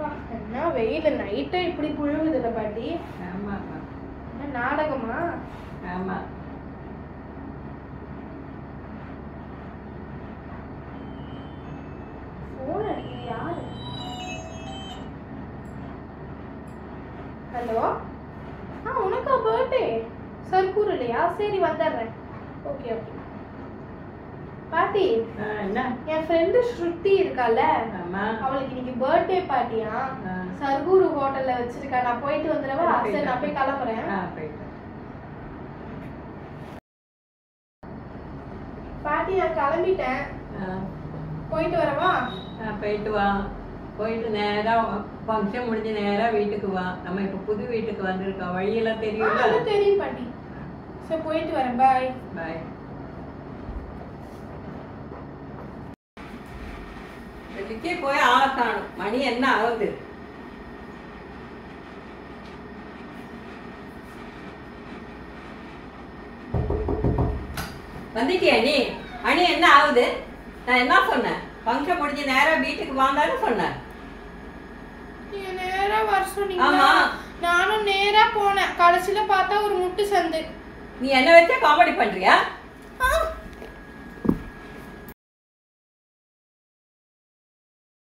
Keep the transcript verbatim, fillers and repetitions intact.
என்ன வெயில் நைட்டே இப்படி புழுகுதுல பாட்டி. ஆமா நாடகமா? ஆமா. போன் அடிக்குது யாரு? ஹலோ. ஆ உனக்கா பர்த்டே? சர்க்கூர் இல்லையா? சரி வந்துடுறேன். ஓகே ஓகே பாட்டி. என்ன? என் ஃப்ரெண்டு ஸ்ருதி இருக்கால, அவளுக்கு இன்னைக்கு பர்த்டே பார்ட்டியா, சர்க்கூர் ஹோட்டல்ல வச்சிருக்கா. நான் போயிட்டு வந்துடவா? சரி நான் போய் கிளம்புறேன். பாட்டி நான் கிளம்பிட்டேன், போயிட்டு வரவா? போயிட்டு வா. போயிட்டு நேரா ஃபங்க்ஷன் முடிஞ்சு நேரா வீட்டுக்கு வா. நம்ம இப்ப புது வீட்டுக்கு வந்திருக்கோம். வழியெல்லாம் தெரியுமா? தெரியும் பாட்டி. சரி போயிட்டு வரேன். பாய் பாய். வெளிக்கே போய் ஆளை காணும். மணி என்ன ஆகுது? வந்துட்டியா நீ? மணி என்ன ஆகுது? நான் என்ன சொன்னேன்? ஃபங்க்ஷன் முடிஞ்சு நேரா வீட்டுக்கு வாந்தான்னு சொன்னேன். நீங்க நேரா வர சொன்னீங்க. நானும் நேரா போனேன். கடைசில பார்த்தா ஒரு முட்டு சந்து. நீ என்ன வச்சா காமெடி பண்றியா?